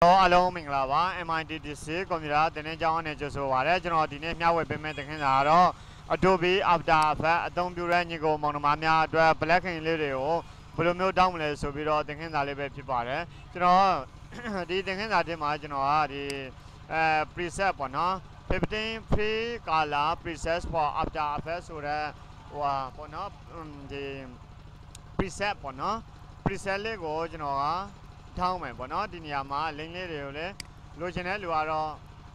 အလုံးမင်္ဂလာပါ MITDC ကွန်ပျူတာသင်တန်းကျောင်းအနေနဲ့ကြိုဆိုပါရစေကျွန်တော်ဒီနေ့မျှဝေပေးမယ့်သင်ခန်းစာကတော့ Adobe After Effects အသုံးပြုတဲ့ညီကိုမောင်နှမများအတွက် Blacking လေးတွေကိုဘယ်လိုမျိုးတောင်းမလဲဆိုပြီးတော့သင်ခန်းစာလေးပဲဖြစ်ပါတယ်ကျွန်တော်ဒီသင်ခန်းစာတင်မှာကျွန်တော်ကဒီpreset ပေါ့နော်15 free color preset for After Effects ဆိုတဲ့ဟိုပေါ့နော်ဒီ preset ပေါ့နော် preset လေးကိုကျွန်တော်ကထောင်းမယ်ပေါ့နော်ဒီနေရာမှာ link လေးတွေကိုလည်းလိုချင်တဲ့လူကတော့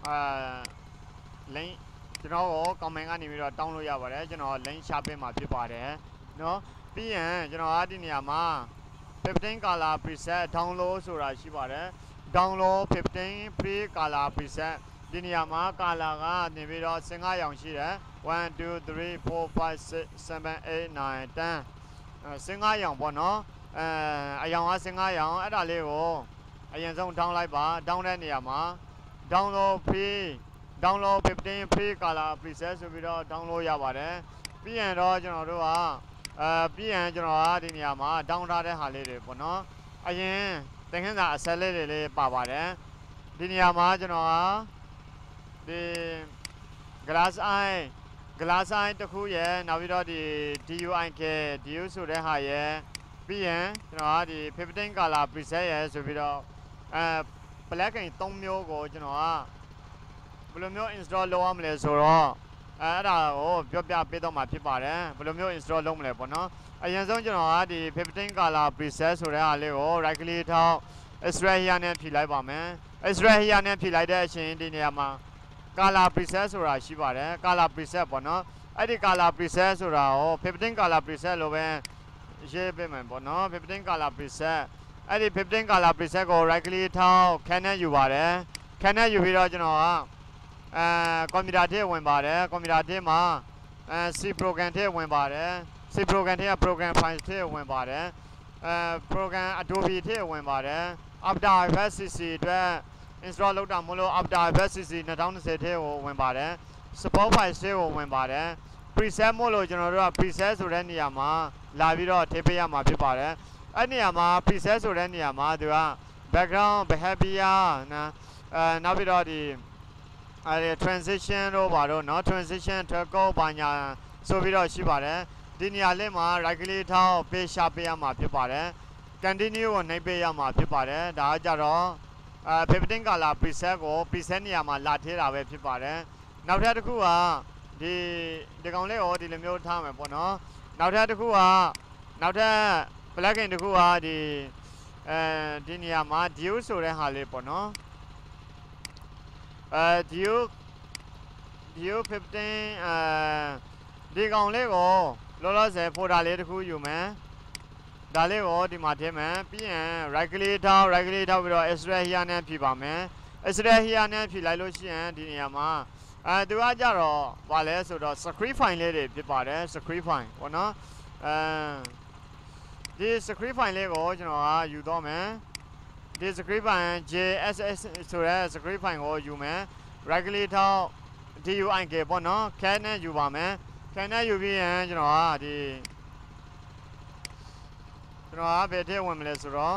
link ကျွန်တော်ကို comment ကနေပြီးတော့တောင်းလို့ရပါတယ်ကျွန်တော် link ချပေးမှာဖြစ်ပါတယ်เนาะပြီးရင်ကျွန်တော်ဒီနေရာမှာ15 color preset download ဆိုတာရှိပါတယ် download 15 free color preset ဒီနေရာမှာ color ကနေပြီးတော့15ရောင်ရှိတယ်1 2 3 4 5 6 7 8 9 10 15ရောင်ပေါ့နော်အယောင်က15ရောင်အဲ့ဒါလေးကိုအရင်ဆုံး down လိုက်ပါ down တဲ့နေရာမှာ download free download 15 free color preset ဆိုပြီးတော့ download ရပါတယ်ပြီးရင်တော့ကျွန်တော်တို့ကပြီးရင်ကျွန်တော်ကဒီနေရာမှာ down ထားတဲ့ဟာလေးတွေပေါ့နော်အရင်သင်ခန်းစာအဆက်လေးတွေလေးပါပါတယ်ဒီနေရာမှာကျွန်တော်ကဒီ glass eye တစ်ခုရယ်နောက်ပြီးတော့ဒီ DUIK DU ဆိုတဲ့ဟာရယ်ပြီးရင်ကျွန်တော်ကဒီ15 color preset ရယ်ဆိုပြီးတော့blacking 3မျိုးကိုကျွန်တော်ကဘယ်လိုမျိုး install လုပ်ရမလဲဆိုတော့အဲ့ဒါကိုပြောပြပေးတော့မှာဖြစ်ပါတယ်ဘယ်လိုမျိုး install လုပ်မလဲပေါ့နော်အရင်ဆုံးကျွန်တော်ကဒီ15 color preset ဆိုတဲ့ဟာလေးကို right click ထောက် extract here နဲ့ဖြည့်လိုက်ပါမယ် extract here နဲ့ဖြည့်လိုက်တဲ့အချိန်ဒီနေရာမှာ color preset ဆိုတာရှိပါတယ် color preset ပေါ့နော်အဲ့ဒီ color preset ဆိုတာကို15 color preset လို့ပဲရေးပေးမယ်ပေါ့နော်15 color preset အဲ့ဒီ15 color preset ကို right click ထောက် can နဲ့ယူပါတယ် can နဲ့ယူပြီးတော့ကျွန်တော်ကကွန်ပျူတာထဲဝင်ပါတယ်ကွန်ပျူတာထဲမှာC program ထဲဝင်ပါတယ် C program ထဲက program files ထဲဝင်ပါတယ်program Adobe ထဲဝင်ပါတယ် After Effects CC အတွက် install လုပ်တာမလို့ After Effects CC 2020ထဲကိုဝင်ပါတယ် support file ထဲကိုဝင်ပါတယ် preset မို့လို့ကျွန်တော်တို့က preset ဆိုတဲ့နေရာမှာလာပြီးတော့ထည့်ပေးရမှာဖြစ်ပါတယ်အဲ့နေရာမှာ preset ဆိုတဲ့နေရာမှာသူက background behavior နောက်ပြီးတော့ဒီtransition တို့ပါတော့เนาะ transition trackle ဘာညာဆိုပြီးတော့ရှိပါတယ်ဒီနေရာလေးမှာ right click ထောက် page ရှာပေးရမှာဖြစ်ပါတယ် continue ကိုနှိပ်ပေးရမှာဖြစ်ပါတယ်ဒါကကြတော့15 color preset ကို preset နေရာမှာလာထည့်တာပဲဖြစ်ပါတယ်နောက်ထပ်တစ်ခုကဒီကောင်လေးကိုဒီလိုမျိုးထားမယ်ပေါ့နော်နောက်ထပ်တစ်ခုကနောက်ထပ် plugin တစ်ခုကဒီနေရာမှာ DU ဆိုတဲ့ဟာလေးပေါ့နော်DU 15ဒီကောင်လေးကိုလောလောဆယ် folder လေးတစ်ခုယူမယ်ဒါလေးကိုဒီမှာထည့်မယ်ပြီးရင် right click ထောက်ပြီးတော့ extract here နဲ့ဖြည့်ပါမယ် extract here နဲ့ဖြည့်လိုက်လို့ရှိရင်ဒီနေရာမှာသူကကြတော့ဘာလဲဆိုတော့ script file လေးတွေဖြစ်ပါတယ် script file ပေါ့နော်ဒီ script file လေးကိုကျွန်တော်ကယူတော့မယ်ဒီ script file JSS ဆိုတဲ့ script file ကိုယူမယ် right click ထောက် DUIK ပေါ့နော် can နဲ့ယူပါမယ် can နဲ့ယူပြီးရင်ကျွန်တော်ကဘယ်ထည့်ဝင်မလဲဆိုတော့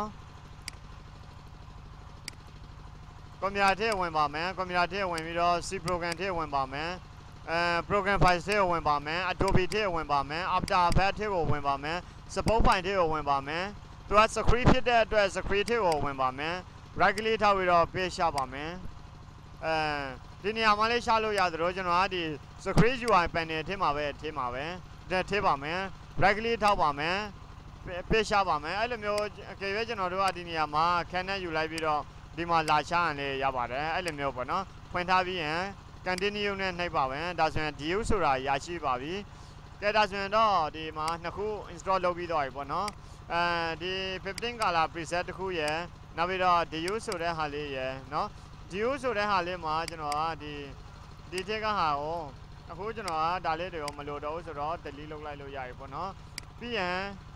ကွန်ပျူတာထဲဝင်ပါမယ်ကွန်ပျူတာထဲဝင်ပြီးတော့ C program ထဲဝင်ပါမယ်program file ထဲဝင်ပါမယ် Adobe ထဲဝင်ပါမယ် After Effects ထဲကိုဝင်ပါမယ် support file ထဲကိုဝင်ပါမယ်သူက script ဖြစ်တဲ့အတွက် script ထဲကိုဝင်ပါမယ် right click ထောက်ပြီးတော့ page ရှာပါမယ်ဒီနေရာမှာလေးရှာလို့ရသလိုကျွန်တော်ကဒီ script UI panel ထဲမှာပဲထည့်ပါမယ် right click ထောက်ပါမယ်page ရှာပါမယ်အဲ့လိုမျိုးအကယ်၍ကျွန်တော်တို့ကဒီနေရာမှာ can နဲ့ယူလိုက်ပြီးတော့ဒီမှာလာရှာရင်လည်းရပါတယ်အဲ့လိုမျိုးပေါ့နော်ဖွင့်ထားပြီးရင် continue နဲ့နှိပ်ပါမယ်ဒါဆိုရင် DU ဆိုတာရရှိပါပြီကဲဒါဆိုရင်တော့ဒီမှာနှစ်ခု install လုပ်ပြီးတော့ပြီပေါ့နော်ဒီ 15 color preset တစ်ခုရယ်နောက်ပြီးတော့ DU ဆိုတဲ့ဟာလေးရယ်နော် DU ဆိုတဲ့ဟာလေးမှာကျွန်တော်ကဒီထက်ကဟာကိုအခုကျွန်တော်ကဒါလေးတွေကိုမလိုတော့ဘူးဆိုတော့ delete လုပ်လိုက်လို့ရပြီပေါ့နော်ပြီးရင်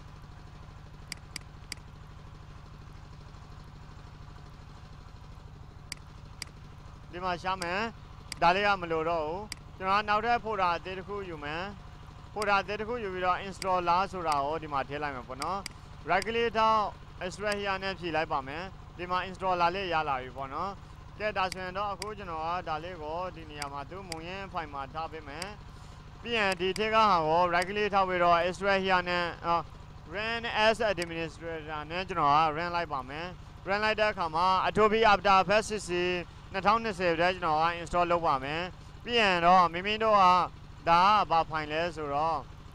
ဒီမှာရှာမယ်ဒါလေးကမလိုတော့ဘူးကျွန်တော်နောက်ထပ် folder အသေးတစ်ခုယူမယ် folder အသေးတစ်ခုယူပြီးတော့ installer ဆိုတာကိုဒီမှာထည့်လိုက်မယ်ပေါ့နော် right click ထောက် extract here နဲ့ဖြည့်လိုက်ပါမယ်ဒီမှာ installer လေးရလာပြီပေါ့နော်ကဲဒါဆိုရင်တော့အခုကျွန်တော်ကဒါလေးကိုဒီနေရာမှာသူမုံရင်း file မှာထားပေးမယ်ပြီးရင်ဒီထက်ကဟာကို right click ထောက်ပြီးတော့ extract here နဲ့ run as administrator နဲ့ကျွန်တော်က run လိုက်ပါမယ် run လိုက်တဲ့အခါမှာ Adobe After Effects 2020တဲ့ကျွန်တော်က install လုပ်ပါမယ်ပြီးရင်တော့မိမိတို့ကဒါကဘာ file လဲဆိုတော့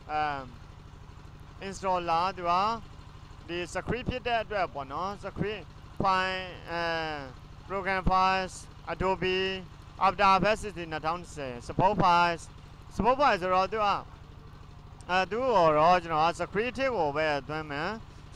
installer သူကဒီ script ဖြစ်တဲ့အတွက်ပေါ့နော် script file program files Adobe After Effects 2020 support files ဆိုတော့သူကသူ့တော့ကျွန်တော် script ကိုပဲသွင်းမယ်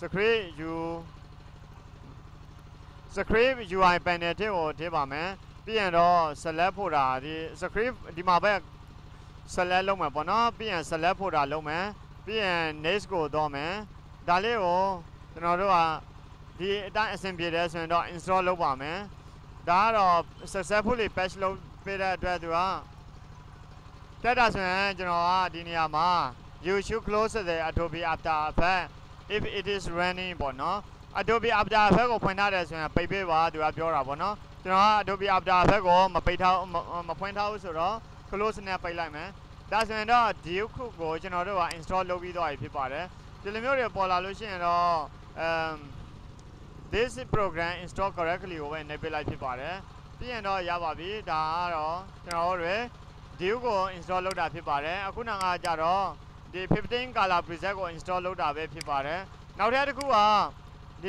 script UI panel ကိုထည့်ပါမယ်ပြီးရင်တော့ select ဖို့တာဒီ script ဒီမှာပဲ select လုပ်မယ်ပေါ့နော်ပြီးရင် select ဖို့တာလုပ်မယ်ပြီးရင် next ကိုတော့မယ်ဒါလေးကိုကျွန်တော်တို့ကဒီအတိုင်းအဆင်ပြေတယ်ဆိုရင်တော့ install လုပ်ပါမယ်ဒါကတော့ successfully patch လုပ်ပေးတဲ့အတွက်သူကတက်တာဆိုရင်ကျွန်တော်ကဒီနေရာမှာ you should close the Adobe After Effects if it is running ပေါ့နော် Adobe After Effects ကိုဖွင့်ထားတယ်ဆိုရင်ပိတ်ပေးပါသူကပြောတာပေါ့နော်ကျွန်တော်က Adobe After Effects ကိုမဖွင့်ထားဘူးဆိုတော့ close နဲ့ပိတ်လိုက်မယ်ဒါဆိုရင်တော့ဒီခုကိုကျွန်တော်တို့က install လုပ်ပြီးသွားပြီဖြစ်ပါတယ်ဒီလိုမျိုးတွေပေါ်လာလို့ရှိရင်တော့ this program install correctly ကိုပဲနှိပ်ပေးလိုက်ဖြစ်ပါတယ်ပြီးရင်တော့ရပါပြီဒါကတော့ကျွန်တော်တို့ဒီကို install လုပ်တာဖြစ်ပါတယ်အခုနကကြတော့ဒီ15 color preset ကို install လုပ်တာပဲဖြစ်ပါတယ်နောက်ထပ်တစ်ခုကဒီ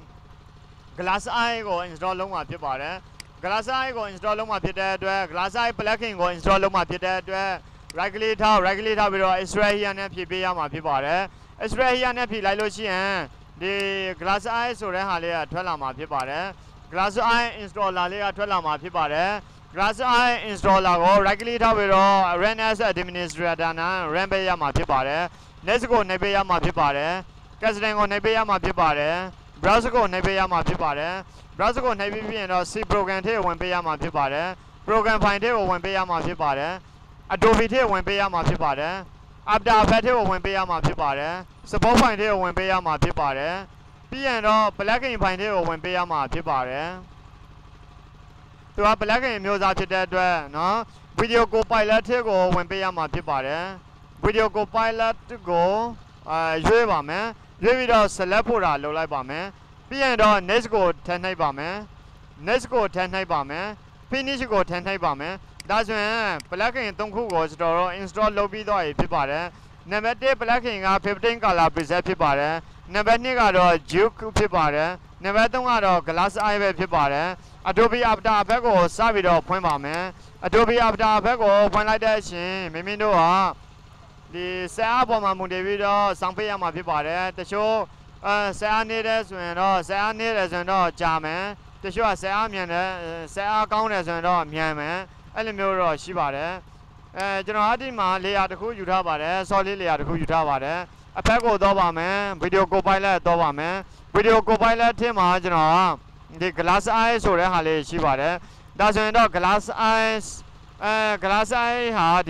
glass eye ကို install လုပ်မှာဖြစ်ပါတယ် glass eye ကို install လုပ်မှာဖြစ်တဲ့အတွက် glass eye plugin ကို install လုပ်မှာဖြစ်တဲ့အတွက် right click ထောက်ပြီးတော့ extract here နဲ့ဖြည့်ပေးရမှာဖြစ်ပါတယ် extract here နဲ့ဖြည့်လိုက်လို့ရှိရင်ဒီ glass eye ဆိုတဲ့ဟာလေးကထွက်လာမှာဖြစ်ပါတယ် glass eye installer လေးကထွက်လာမှာဖြစ်ပါတယ် glass eye installer ကို right click ထောက်ပြီးတော့ run as administrator နဲ့ run ပေးရမှာဖြစ်ပါတယ် next ကိုနှိပ်ပေးရမှာဖြစ်ပါတယ် custom ကိုနှိပ်ပေးရမှာဖြစ်ပါတယ် browser ကိုနှိပ်ပေးရမှာဖြစ်ပါတယ် browser ကိုနှိပ်ပြီးရင်တော့ C program ထဲဝင်ပေးရမှာဖြစ်ပါတယ် program file ထဲကိုဝင်ပေးရမှာဖြစ်ပါတယ် Adobe ထဲဝင်ပေးရမှာဖြစ်ပါတယ် After Effects ထဲကိုဝင်ပေးရမှာဖြစ်ပါတယ် support file ထဲကိုဝင်ပေးရမှာဖြစ်ပါတယ်ပြီးရင်တော့ plugin file ထဲကိုဝင်ပေးရမှာဖြစ်ပါတယ်သူက plugin မျိုးစားဖြစ်တဲ့အတွက်เนาะ video copilot ထဲကိုဝင်ပေးရမှာဖြစ်ပါတယ် video copilot ကိုရွေးပါမယ်ရွေးပြီးတော့ select ဖို့တာလုပ်လိုက်ပါမယ်ပြီးရင်တော့ next ကိုထည့်နှိပ်ပါမယ် next ကိုထည့်နှိပ်ပါမယ် finish ကိုထည့်နှိပ်ပါမယ်ဒါဆိုရင် plugin 3ခုကိုကျွန်တော်တို့ install လုပ်ပြီးသွားပြီဖြစ်ပါတယ်နံပါတ်1 plugin က15 color preset ဖြစ်ပါတယ်နံပါတ်2ကတော့ Juke ဖြစ်ပါတယ်နံပါတ်3ကတော့ Glass Eye ပဲဖြစ်ပါတယ် Adobe After Effects ကိုစပြီးတော့ဖွင့်ပါမယ် Adobe After Effects ကိုဖွင့်လိုက်တဲ့အချိန်မိမိတို့ဟာဒီဆက်အားပေါ်မှာမူတည်ပြီးတော့စောင့်ပေးရမှာဖြစ်ပါတယ်တချို့ဆက်အားနေတယ်ဆိုရင်တော့ကြာမယ်တချို့ကဆက်အားမြန်တယ်ဆက်အားကောင်းတယ်ဆိုရင်တော့မြန်မယ်အဲ့လိုမျိုးတော့ရှိပါတယ်ကျွန်တော်အဒီမှာ layer တစ်ခုယူထားပါတယ် solid layer တစ်ခုယူထားပါတယ်အဖက်ကိုတော့ပါမယ် video copilot တော့ပါမယ် video copilot ထဲမှာကျွန်တော်ဒီ glass eye ဆိုတဲ့ဟာလေးရှိပါတယ်ဒါဆိုရင်တော့ glass eye ဟာဒီ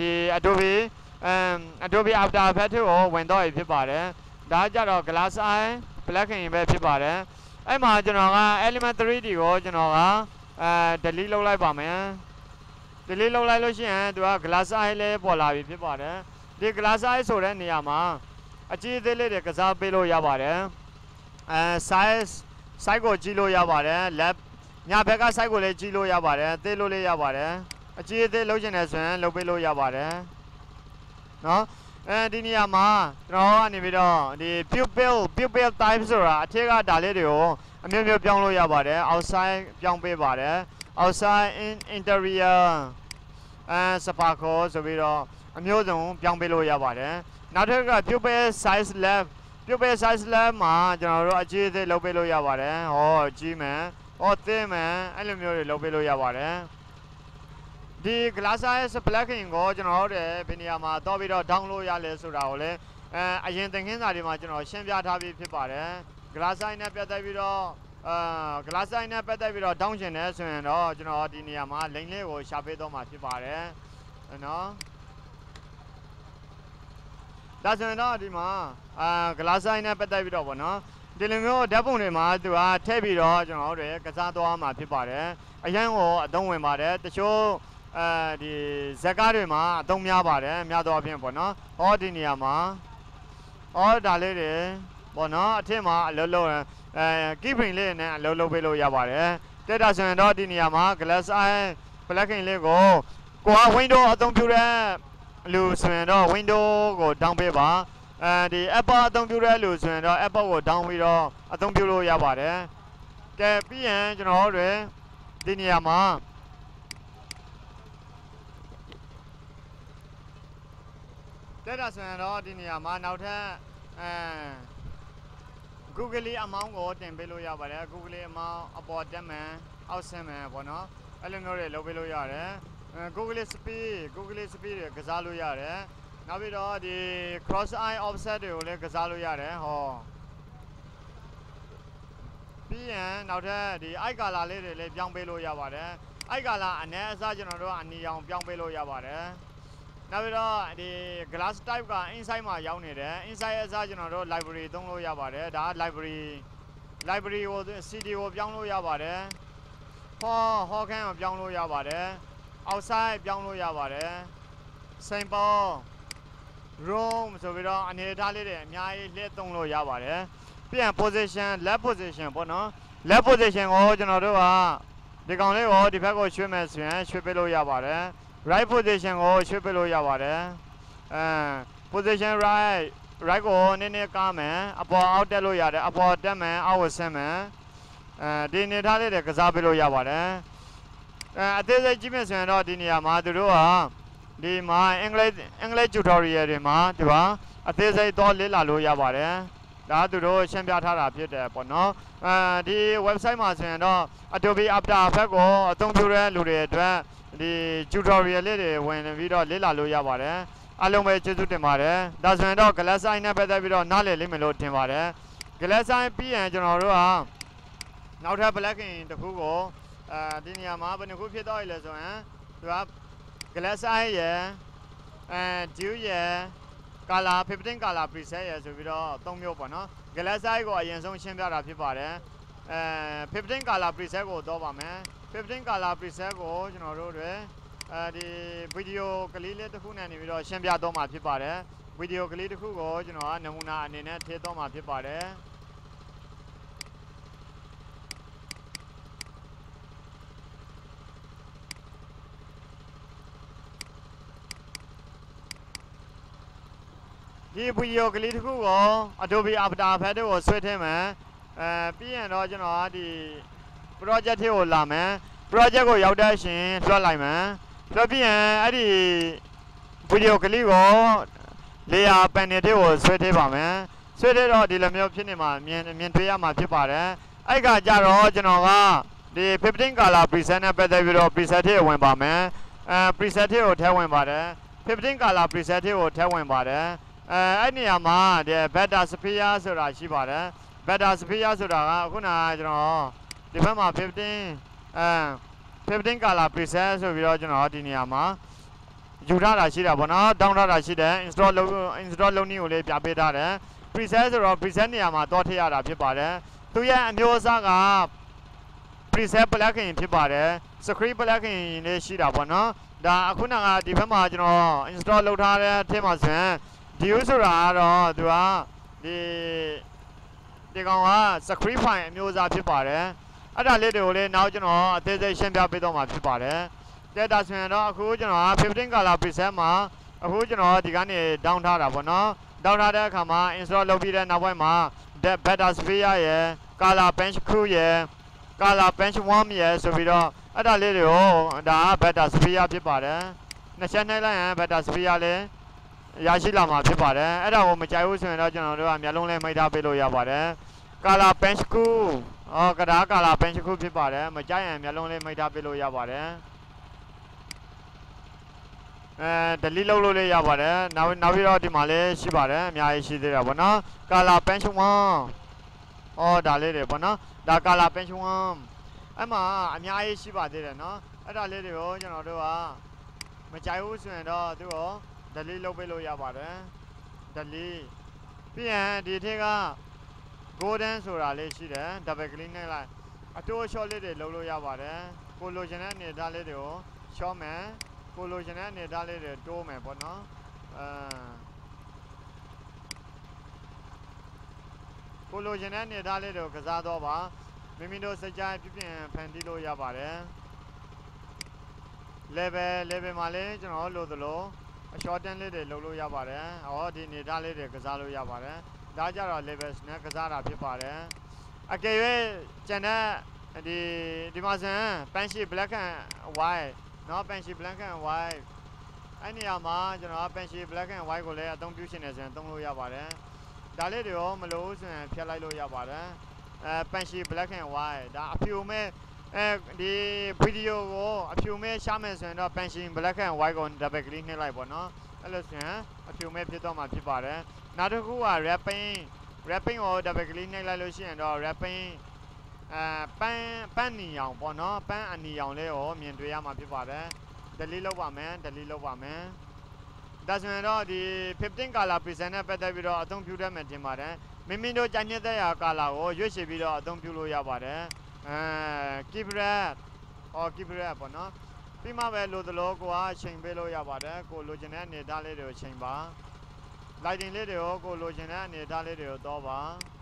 Adobe After Effects ကိုဝင်တော့ဖြစ်ပါတယ်ဒါကြတော့ glass eye plugin ပဲဖြစ်ပါတယ်အဲ့မှာကျွန်တော်က element 3D ကိုကျွန်တော်ကdelete လုပ်လိုက်ပါမယ် delete လုပ်လိုက်လို့ရှိရင်သူက glass eye လေးပေါ်လာပြီဖြစ်ပါတယ်ဒီ glass eye ဆိုတဲ့နေရာမှာအကြီးအသေးလေးတွေကစားပေးလို့ရပါတယ်size ကိုကြည့်လို့ရပါတယ် left ညာဘက်က size ကိုလည်းကြည့်လို့ရပါတယ်သေးလို့လည်းရပါတယ်အကြီးအသေးလုပ်ချင်တယ်ဆိုရင်လုပ်ပေးလို့ရပါတယ်နော်ဒီနေရာမှာကျွန်တော်ကနေပြီးတော့ဒီ pupil type ဆိုတာအထက်ကဒါလေးတွေကိုအမျိုးမျိုးပြောင်းလို့ရပါတယ် outside ပြောင်းပေးပါတယ် outside interior sparkle ဆိုပြီးတော့အမျိုးစုံပြောင်းပေးလို့ရပါတယ်နောက်တစ်ခါ pupil size left မှာကျွန်တော်တို့အကြီးအသေးလုပ်ပေးလို့ရပါတယ်ဟောကြီးမယ်ဟောသေးမယ်အဲ့လိုမျိုးတွေလုပ်ပေးလို့ရပါတယ်ဒီ glass eye plugin ကိုကျွန်တော်တို့ဘယ်နေရာမှာတော့ပြီးတော့ download ရလဲဆိုတာကိုလည်းအရင်သင်ခန်းစာတွေမှာကျွန်တော်ရှင်းပြထားပြီးဖြစ်ပါတယ် glass eye နဲ့ပတ်သက်ပြီးတော့glass eye နဲ့ပတ်သက်ပြီးတော့တောင်းချင်တယ်ဆိုရင်တော့ကျွန်တော်ဒီနေရာမှာ link လေးကိုရှာပေးတော့မှာဖြစ်ပါတယ်နော်ဒါဆိုရင်တော့ဒီမှာglass eye နဲ့ပတ်သက်ပြီးတော့ဗောနော်ဒီလိုမျိုးဓာတ်ပုံတွေမှာသူကထည့်ပြီးတော့ကျွန်တော်တို့ကစားသွားမှာဖြစ်ပါတယ်အရန်ကိုအသုံးဝင်ပါတယ်တချို့ဒီဇက်ကားတွေမှာအသုံးများပါတယ်များသောအားဖြင့်ပေါ့နော်ဟောဒီနေရာမှာဟောဒါလေးတွေပေါ့နော်အထက်မှာအလုံးလုံးkeyprint လေးနဲ့အလုံးလုံးပေးလို့ရပါတယ်တက်တာဆိုရင်တော့ဒီနေရာမှာ glass eye plugin လေးကိုက window အသုံးပြုတဲ့လူဆိုရင်တော့ window ကို down ပေးပါဒီ Apple အသုံးပြုတဲ့လူဆိုရင်တော့ Apple ကို down ပြီးတော့အသုံးပြုလို့ရပါတယ်ကဲပြီးရင်ကျွန်တော်တို့ဒီနေရာမှာတက်တာဆိုရင်တော့ဒီနေရာမှာနောက်ထပ်Google အမောင်းကိုတင်ပေးလို့ရပါတယ် Google အမောင်းအပေါ်တက်မယ်အောက်ဆင်းမယ်ပေါ့နော်အဲ့လိုမျိုးတွေလုပ်ပေးလို့ရတယ် Google Speed တွေကစားလို့ရတယ်နောက်ပြီးတော့ဒီ cross eye offset တွေကိုလည်းကစားလို့ရတယ်ဟောပြီးရင်နောက်ထပ်ဒီ eye color လေးတွေလည်းပြောင်းပေးလို့ရပါတယ် eye color အနည်းအစားကျွန်တော်တို့အနီရောင်ပြောင်းပေးလို့ရပါတယ်နောက်ပြီးတော့ဒီ glass type က inside မှာရောက်နေတယ် inside အစားကျွန်တော်တို့ library သုံးလို့ရပါတယ်ဒါ library ကို CD ကိုပြောင်းလို့ရပါတယ်ဟောခန်းကိုပြောင်းလို့ရပါတယ် outside ပြောင်းလို့ရပါတယ် simple room ဆိုပြီးတော့အနေအထားလေးတွေအများကြီးလက်သုံးလို့ရပါတယ်ပြီးရင် position left position ပေါ့နော် left position ကိုကျွန်တော်တို့ကဒီကောင်လေးကိုဒီဘက်ကိုရွှေ့မယ်ဆိုရင်ရွှေ့ပေးလို့ရပါတယ် right position ကိုရွှေ့ပေးလို့ရပါတယ်position right ကိုနည်းနည်းကားမယ်အပေါ်အောက်တက်လို့ရတယ်အပေါ်တက်မယ်အောက်ကိုဆင်းမယ်ဒီအနေထားလေးတွေကစားပေးလို့ရပါတယ်အသေးစိတ်ကြည့်မယ်ဆိုရင်တော့ဒီနေရာမှာသူတို့ကဒီမှာအင်္ဂလိပ် tutorial တွေမှာဒီပါအသေးစိတ်တော့လေ့လာလို့ရပါတယ်ဒါသူတို့ရှင်းပြထားတာဖြစ်တယ်ပေါ့နော်ဒီ website မှာဆိုရင်တော့ Adobe After Effects ကိုအသုံးပြုတဲ့လူတွေအတွက်ဒီ tutorial လေးတွေဝင်ပြီးတော့လေ့လာလို့ရပါတယ်အားလုံးပဲကျေးဇူးတင်ပါတယ်ဒါဆိုရင်တော့ glass eye နဲ့ပတ်သက်ပြီးတော့နားလည်လိမ့်မယ်လို့ထင်ပါတယ် glass eye ပြီးရင်ကျွန်တော်တို့ကနောက်ထပ် plugin တစ်ခုကိုဒီနေရာမှာဘယ်နှခုဖြစ်တော့ရလဲဆိုရင်သူက glass eye ရယ် dew ရယ် color 15 color preset ရယ်ဆိုပြီးတော့၃မျိုးပေါ့နော် glass eye ကိုအရင်ဆုံးရှင်းပြတာဖြစ်ပါတယ်15 color preset ကိုတော့ပါမယ်15 color preset ကိုကျွန်တော်တို့တွေဒီဗီဒီယိုကလေးလေးတစ်ခုနဲ့နေပြီးတော့ရှင်းပြတော့မှာဖြစ်ပါတယ်ဗီဒီယိုကလေးတစ်ခုကိုကျွန်တော်ကနမူနာအနေနဲ့ထည့်တော့မှာဖြစ်ပါတယ်ဒီဗီဒီယိုကလေးတစ်ခုကို Adobe After Effects ကိုဆွဲထည့်မယ်ပြီးရင်တော့ကျွန်တော်ဒီ project ထဲကိုလာမယ် project ကိုရောက်တဲ့ရှင်လွှတ်လိုက်မယ်လွှတ်ပြီးရင်အဲ့ဒီဗီဒီယိုကလေးကို layer panel ထဲကိုဆွဲထည့်ပါမယ်ဆွဲထည့်တော့ဒီလိုမျိုးဖြစ်နေမှာမြင်တွေ့ရမှာဖြစ်ပါတယ်အဲ့ကကြတော့ကျွန်တော်ကဒီ15 color preset နဲ့ပတ်သက်ပြီးတော့ preset ထဲဝင်ပါမယ်preset ထဲကိုထည့်ဝင်ပါတယ်15 color preset ထဲကိုထည့်ဝင်ပါတယ်အဲ့နေရာမှာဒီ beta sphere ဆိုတာရှိပါတယ် beta sphere ဆိုတာကခုနကကျွန်တော်ဒီဘက်မှာ15 color preset ဆိုပြီးတော့ကျွန်တော်ဒီနေရာမှာယူထားတာရှိတာပေါ့နော်တောင်းထားတာရှိတယ် install လုပ်နည်းကိုလေးပြပေးထားတယ် preset ဆိုတော့ preset နေရာမှာတော့ထည့်ရတာဖြစ်ပါတယ်သူရဲ့အမျိုးအစားက preset plugin ဖြစ်ပါတယ် script plugin လေးရှိတာပေါ့နော်ဒါအခုနကဒီဘက်မှာကျွန်တော် install လုပ်ထားတဲ့အထက်မှာဆိုရင်dew ဆိုတာကတော့သူကဒီကောင်က script file အမျိုးအစားဖြစ်ပါတယ်အဲ့ဒါလေးတွေကိုလည်းနောက်ကျွန်တော်အသေးစိတ်ရှင်းပြပေးတော့မှာဖြစ်ပါတယ်တဲ့ဒါဆိုရင်တော့အခုကျွန်တော်15 color preset မှာအခုကျွန်တော်ဒီကနေ down ထားတာပေါ့နော် down ထားတဲ့အခါမှာ install လုပ်ပြီးတဲ့နောက်ပိုင်းမှာ beta sphere ရယ် color bench crew ရယ် color bench warm ရယ်ဆိုပြီးတော့အဲ့ဒါလေးတွေကိုဒါက beta sphere ဖြစ်ပါတယ်နှစ်ချက်နှိုက်လိုက်ရင် beta sphere လေးရရှိလာမှာဖြစ်ပါတယ်အဲ့ဒါကိုမကြိုက်ဘူးဆိုရင်တော့ကျွန်တော်တို့ကမျက်လုံးလေးမိတ်ထားပေးလို့ရပါတယ် color bench crew ကဒါ color bench crew ဖြစ်ပါတယ်မကြိုက်ရင်မျက်လုံးလေးမိတ်ထားပေးလို့ရပါတယ်delete လုပ်လို့လည်းရပါတယ်နောက်ပြီးတော့ဒီမှာလည်းရှိပါတယ်အများကြီးရှိသေးတာပေါ့နော် color bench 1ဒါလေးတွေပေါ့နော်ဒါ color bench 1အဲ့မှာအများကြီးရှိပါသေးတယ်နော်အဲ့ဒါလေးတွေကိုကျွန်တော်တို့ကမကြိုက်ဘူးဆိုရင်တော့သူ့ကို delete လုပ်ပေးလို့ရပါတယ် delete ပြီးရင်ဒီထက်က golden ဆိုတာလေးရှိတယ် double click နဲ့လိုက်အတိုး short လေးတွေလုပ်လို့ရပါတယ်ကိုလိုချင်တဲ့အနေအထားလေးတွေကို short မယ်ကိုလိုချင်တဲ့အနေအထားလေးတွေတိုးမယ်ပေါ့နော်ကိုလိုချင်တဲ့အနေအထားလေးတွေကိုကစားတော့ပါမိမိတို့စကြိုက်ပြပြင်ဖန်တီးလို့ရပါတယ် level မှာလေးကျွန်တော်လိုသလို shorten လေးတွေလုပ်လို့ရပါတယ်ဟောဒီအနေအထားလေးတွေကစားလို့ရပါတယ်ဒါကြတော့ levels နဲ့ကစားတာဖြစ်ပါတယ်အကယ်၍ကျန်တဲ့ဒီမှာစံ Banshee black and white เนาะ Banshee black and white အဲ့နေရာမှာကျွန်တော် Banshee black and white ကိုလည်းအသုံးပြုရှင်နေစံသုံးလို့ရပါတယ်ဒါလေးတွေရောမလို့ဆိုရင်ဖျက်လိုက်လို့ရပါတယ်Banshee black and white ဒါအဖြူမဲ့ဒီဗီဒီယိုကိုအဖြူမဲ့ရှာမယ်ဆိုရင်တော့ Banshee black and white ကို double click နှိပ်လိုက်ပေါ့နော်အဲ့လိုဆိုရင်အဖြူမဲ့ဖြစ်တော့မှာဖြစ်ပါတယ်နောက်တစ်ခုက wrapping ကို double click နှိပ်လိုက်လို့ရှိရင်တော့ wrapping ပန်းနီအောင်ပေါ့နော်ပန်းအနီအောင်လေးကိုမြင်တွေ့ရမှာဖြစ်ပါတယ် delete လုပ်ပါမယ်ဒါဆိုရင်တော့ဒီ15 color present နဲ့ပတ်သက်ပြီးတော့အသုံးပြုတတ်မယ်ထင်ပါတယ်မိမိတို့ကြိုက်တဲ့ရာ color ကိုရွေးချယ်ပြီးတော့အသုံးပြုလို့ရပါတယ်keep red ဟော keep red ပေါ့နော်ပြီးမှပဲလိုသလိုကိုကချိန်ပေးလို့ရပါတယ်ကိုလိုချင်တဲ့အနေအထားလေးတွေကိုချိန်ပါ lighting လေးတွေကိုကိုလိုချင်တဲ့အနေအထားလေးတွေကိုတော့ပါ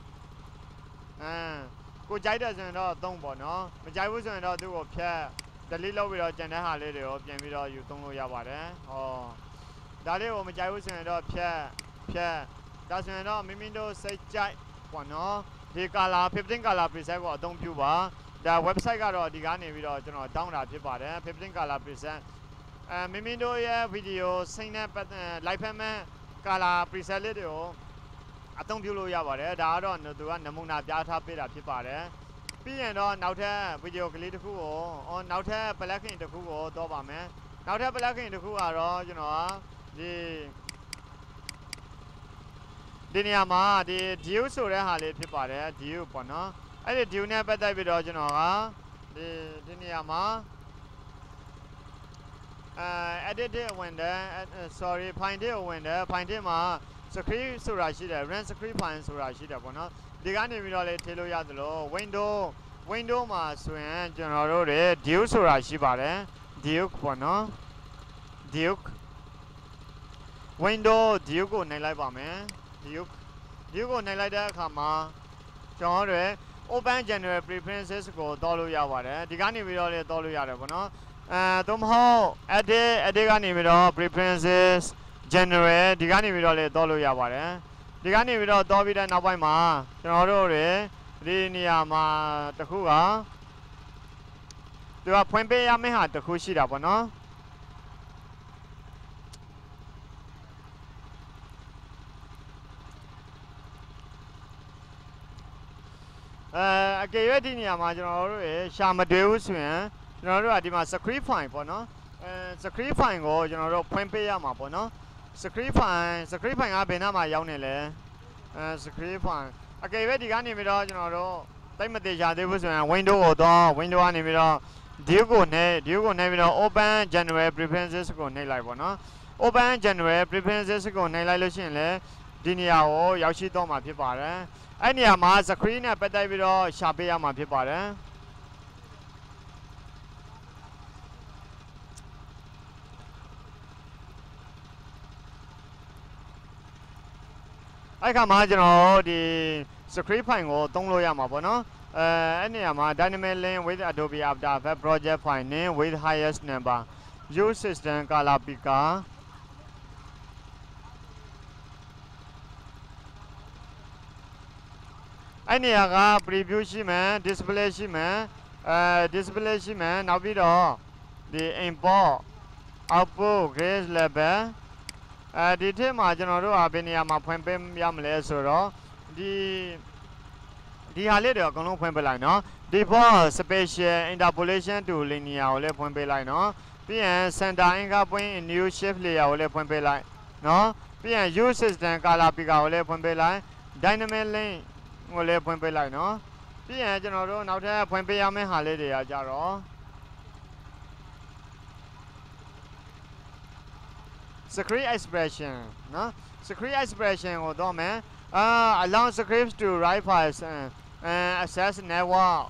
ကိုကြိုက်တဲ့ဆိုရင်တော့သုံးပေါ့နော်မကြိုက်ဘူးဆိုရင်တော့သူ့ကိုဖြတ် delete လုပ်ပြီးတော့ကျန်တဲ့ဟာလေးတွေကိုပြန်ပြီးတော့ယူသုံးလို့ရပါတယ်ဟောဒါလေးကိုမကြိုက်ဘူးဆိုရင်တော့ဖြတ်ဒါဆိုရင်တော့မိမိတို့စိတ်ကြိုက်ပေါ့နော်ဒီ color 15 color preset ကိုအသုံးပြုပါဒါ website ကတော့ဒီကနေပြီးတော့ကျွန်တော်တောင်းတာဖြစ်ပါတယ်15 color preset မိမိတို့ရဲ့ video စိတ်နဲ့ပတ်သက် live payment color preset လေးတွေကိုအသုံးပြုလို့ရပါတယ်ဒါကတော့သူကနမူနာပြထားပေးတာဖြစ်ပါတယ်ပြီးရင်တော့နောက်ထပ် video ကလေးတစ်ခုကိုနောက်ထပ် plugin တစ်ခုကိုတော့ပါမယ်နောက်ထပ် plugin တစ်ခုကတော့ကျွန်တော်ဒီနေရာမှာဒီ Dieu ဆိုတဲ့ဟာလေးဖြစ်ပါတယ် Dieu ပေါ့နော်အဲ့ဒီ Dieu နဲ့ပတ်သက်ပြီးတော့ကျွန်တော်ကဒီနေရာမှာedit ဝင်တယ် sorry find it ဝင်တယ် find it မှာ script ဆိုတာရှိတယ် run script file ဆိုတာရှိတယ်ပေါ့နော်ဒီကနေပြီးတော့လေထည့်လို့ရသလို window မှာဆိုရင်ကျွန်တော်တို့တွေ Dieu ဆိုတာရှိပါတယ် Dieu ပေါ့နော် Dieu window Dieu ကိုနှိပ်လိုက်ပါမယ် Dieu ကိုနှိပ်လိုက်တဲ့အခါမှာကျွန်တော်တို့ open general preferences ကိုတောလို့ရပါတယ်ဒီကနေပြီးတော့လေတောလို့ရတယ်ပေါ့နော်သို့မဟုတ် edit ကနေပြီးတော့ preferences general ဒီကနေပြီးတော့လေတောလို့ရပါတယ်ဒီကနေပြီးတော့တောပြီးတဲ့နောက်ပိုင်းမှာကျွန်တော်တို့တွေဒီနေရာမှာတခုကသူကဖွင့်ပေးရမယ့်ဟာတခုရှိတာပေါ့နော်အကယ်၍ဒီနေရာမှာကျွန်တော်တို့ရှာမတွေ့ဘူးဆိုရင်ကျွန်တော်တို့ကဒီမှာ script file ပေါ့နော်script file ကိုကျွန်တော်တို့ဖွင့်ပေးရမှာပေါ့နော် script file ကဘယ်နာမှာရောက်နေလဲscript file အကယ်၍ဒီကနေပြီးတော့ကျွန်တော်တို့တိတ်မသေးချာသေးဘူးဆိုရင် window ကိုတော့ window ကနေပြီးတော့ Dieu ကိုနှိပ်ပြီးတော့ open general preferences ကိုနှိပ်လိုက်ပေါ့နော် open general preferences ကိုနှိပ်လိုက်လို့ရှိရင်လည်းဒီနေရာကိုရောက်ရှိတော့မှာဖြစ်ပါတယ်အဲ့နေရာမှာ screen နဲ့ပတ်သက်ပြီးတော့ရှာပေးရမှာဖြစ်ပါတယ်အဲ့ခါမှာကျွန်တော်ဒီ script file ကိုသုံးလို့ရမှာပေါ့နော်အဲ့နေရာမှာ dynamic link with Adobe After Effects project file name with highest number use system color picker အဲ့နေရာက preview ရှိမယ် display ရှိမယ်display ရှိမယ်နောက်ပြီးတော့ဒီ import output grace level ဒီထက်မှာကျွန်တော်တို့ဟာဘယ်နေရာမှာဖွင့်ပေးရမလဲဆိုတော့ဒီဟာလေးတွေအကုန်လုံးဖွင့်ပေးလိုက်နော် default special interpolation to linear ကိုလည်းဖွင့်ပေးလိုက်နော်ပြီးရင် center anchor point in new shift layer ကိုလည်းဖွင့်ပေးလိုက်နော်ပြီးရင် use system color picker ကိုလည်းဖွင့်ပေးလိုက် dynamic link ကိုလည်းဖွင့်ပေးလိုက်နော်ပြီးရင်ကျွန်တော်တို့နောက်ထပ်ဖွင့်ပေးရမယ့်ဟာလေးတွေကကြတော့ script expression နော် script expression ကိုတော့မယ် allow scripts to write files access network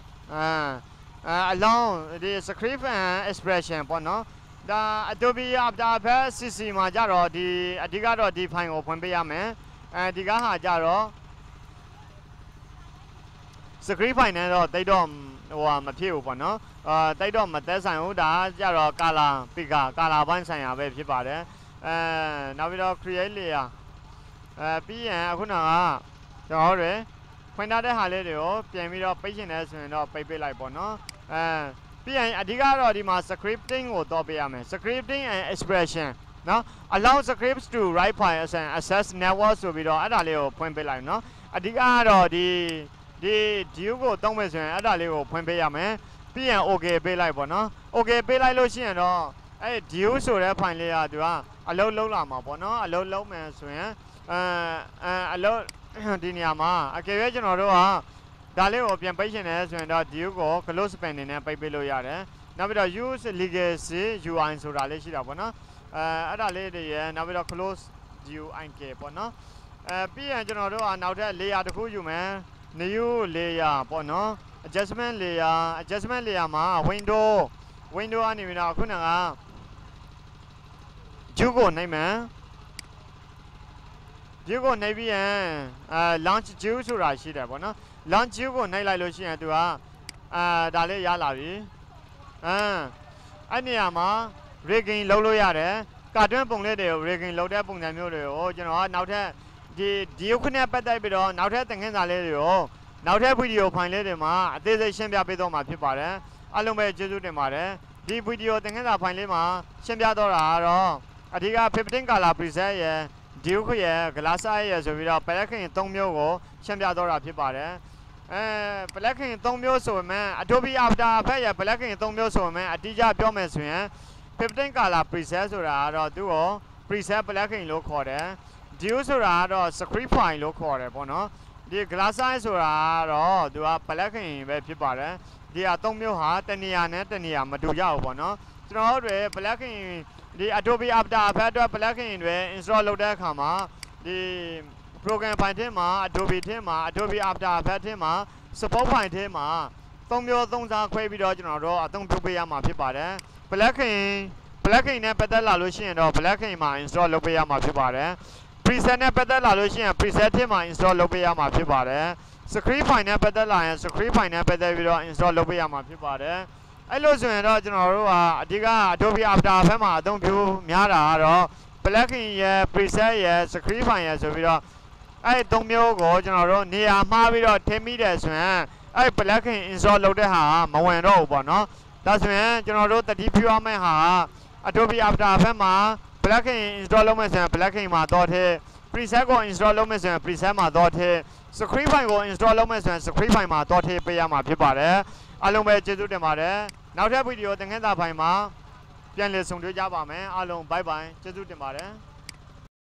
allow the script and expression ပေါ့နော်ဒါ Adobe After Effects CC မှာကြတော့ဒီအဓိကတော့ဒီ file ကိုဖွင့်ပေးရမယ်ဒီကဟာကြတော့ script file နဲ့တော့တိတ်တော့ဟိုမဖြစ်ဘူးပေါ့နော်တိတ်တော့မသက်ဆိုင်ဘူးဒါကြတော့ color picker color ဘိုင်းဆိုင်ရာပဲဖြစ်ပါတယ်နောက်ပြီးတော့ create layer ပြီးရင်အခုနကကျွန်တော်တို့ဖွင့်ထားတဲ့ဟာလေးတွေကိုပြန်ပြီးတော့ပိတ်ချင်တယ်ဆိုရင်တော့ပိတ်ပေးလိုက်ပေါ့နော်ပြီးရင်အဓိကတော့ဒီမှာ scripting ကိုတော့ပေးရမယ် scripting and expression နော် allow scripts to write files and access network ဆိုပြီးတော့အဲ့ဒါလေးကိုဖွင့်ပေးလိုက်နော်အဓိကကတော့ဒီ view ကိုတောင်းမယ်ဆိုရင်အဲ့ဒါလေးကိုဖွင့်ပေးရမယ်ပြီးရင် okay ပေးလိုက်ပေါ့နော် okay ပေးလိုက်လို့ရှိရင်တော့အဲ့ view ဆိုတဲ့ file လေးကသူကအလုပ်လုံးလာမှာပေါ့နော်အလုပ်လုံးမယ်ဆိုရင်အလုပ်ဒီနေရာမှာအကယ်၍ကျွန်တော်တို့ကဒါလေးကိုပြန်ပိတ်ရှင်တယ်ဆိုရင်တော့ view ကို close span နေနဲ့ပိတ်ပေးလို့ရတယ်နောက်ပြီးတော့ use legacy UI ဆိုတာလေးရှိတာပေါ့နော်အဲ့ဒါလေးတွေရယ်နောက်ပြီးတော့ close UI ပေါ့နော်ပြီးရင်ကျွန်တော်တို့ကနောက်ထပ် layer တစ်ခုယူမယ် new layer ပေါ့နော် adjustment layer မှာ window ကနေပြီးတော့ခုနက view ကိုနှိပ်မယ် view ကိုနှိပ်ပြီးရင်launch view ဆိုတာရှိတယ်ပေါ့နော် launch view ကိုနှိပ်လိုက်လို့ရှိရင်သူကဒါလေးရလာပြီအဲ့နေရာမှာ rigging လုပ်လို့ရတယ်ကာတွန်းပုံလေးတွေကို rigging လုပ်တဲ့ပုံစံမျိုးတွေကိုကျွန်တော်ကနောက်ထပ်ဒီခုနဲ့ပတ်သက်ပြီးတော့နောက်ထပ်သင်ခန်းစာလေးတွေကိုနောက်ထပ်ဗီဒီယိုဖိုင်လေးတွေမှာအသေးစိတ်ရှင်းပြပေးတော့မှာဖြစ်ပါတယ်အားလုံးပဲကျေးဇူးတင်ပါတယ်ဒီဗီဒီယိုသင်ခန်းစာဖိုင်လေးမှာရှင်းပြတော့တာကတော့အဓိက 15 color preset ရယ် Duke ရယ် Glass Eye ရယ်ဆိုပြီးတော့ plugin 3 မျိုးကိုရှင်းပြတော့တာဖြစ်ပါတယ်plugin 3 မျိုးဆိုပေမဲ့ Adobe After Effects ရယ် plugin 3 မျိုးဆိုပေမဲ့အတိအကျပြောမယ်ဆိုရင်15 color preset ဆိုတာကတော့သူ့ကို preset plugin လို့ခေါ်တယ် Duke ဆိုတာကတော့ script file လို့ခေါ်တယ်ပေါ့နော်ဒီ Glass Eye ဆိုတာကတော့သူက plugin ပဲဖြစ်ပါတယ်ဒီအ3မျိုးဟာတနေရာနဲ့တနေရာမတူကြဘူးပေါ့နော်ကျွန်တော်တို့ plugin ဒီ Adobe After Effects အတွက် plugin တွေ install လုပ်တဲ့အခါမှာဒီ program file ထဲမှာ Adobe ထဲမှာ Adobe After Effects ထဲမှာ support file ထဲမှာ3မျိုး3စားခွဲပြီးတော့ကျွန်တော်တို့အသုံးပြုပေးရမှာဖြစ်ပါတယ် plugin နဲ့ပတ်သက်လာလို့ရှိရင်တော့ plugin မှာ install လုပ်ပေးရမှာဖြစ်ပါတယ် preset နဲ့ပတ်သက်လာလို့ရှိရင် preset ထဲမှာ install လုပ်ပေးရမှာဖြစ်ပါတယ် script file နဲ့ပတ်သက်လာရင် script file နဲ့ပတ်သက်ပြီးတော့ install လုပ်ပေးရမှာဖြစ်ပါတယ်အဲ့လိုဆိုရင်တော့ကျွန်တော်တို့ကအဓိက Adobe After Effects မှာအသုံးပြုများတာကတော့ plugin ရယ် preset ရယ် script file ရယ်ဆိုပြီးတော့အဲ့3မျိုးကိုကျွန်တော်တို့နေရာမှားပြီးတော့ထည့်မိတယ်ဆိုရင်အဲ့ plugin install လုပ်တဲ့ဟာမဝင်တော့ဘူးပေါ့နော်ဒါဆိုရင်ကျွန်တော်တို့တတိပြုရမယ့်ဟာ Adobe After Effects မှာ plugin install လုပ်မယ်ဆိုရင် plugin မှာတော့ထည့် preset ကို install လုပ်မယ်ဆိုရင် preset မှာတော့ထည့် script file ကို install လုပ်မယ်ဆိုရင် script file မှာတော့ထည့်ပေးရမှာဖြစ်ပါတယ်အားလုံးပဲကျေးဇူးတင်ပါတယ်နောက်ထပ်ဗီဒီယိုသင်ခန်းစာဖိုင်မှာပြန်လည်ဆုံတွေ့ကြပါမယ်အားလုံး bye bye ကျေးဇူးတင်ပါတယ်